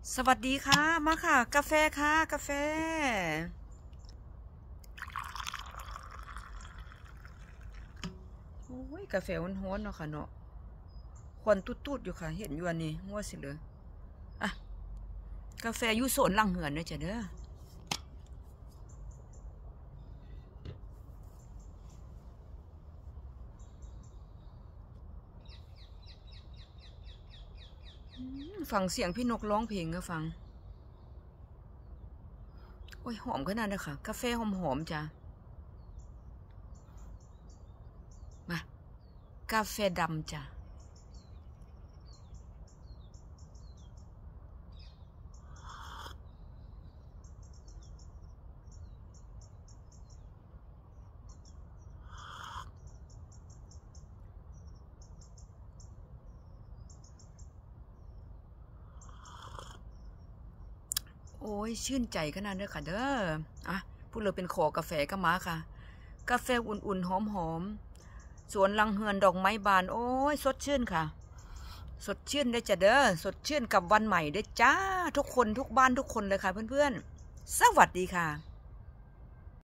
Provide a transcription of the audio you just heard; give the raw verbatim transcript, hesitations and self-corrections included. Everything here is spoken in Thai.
สวัสดีค่ะมาค่ะกาแฟค่ะกาแฟโอ้ยกาแฟฮ้อนๆเนาะค่ะเนาะควันตุดๆอยู่ค่ะเห็นอยู่อันนี้งัวสิเลยอ่ะกาแฟอยู่โซนหลังเหือนเด้อจ้ะเด้อฟังเสียงพี่นกร้องเพลงก็ฟังโอ้ยหอมขนาดนั้นค่ะกาแฟหอมๆจ้ะมากาแฟดำจ้ะโอ้ยชื่นใจขนาดนั้นค่ะเด้ออ่ะพูดเลยเป็นขอกาแฟก็มาค่ะกาแฟอุ่นๆหอมๆสวนลังเฮือนดอกไม้บานโอ้ยสดชื่นค่ะสดชื่นได้จ้ะเด้อสดชื่นกับวันใหม่ได้จ้าทุกคนทุกบ้านทุกคนเลยค่ะเพื่อนๆสวัสดีค่ะ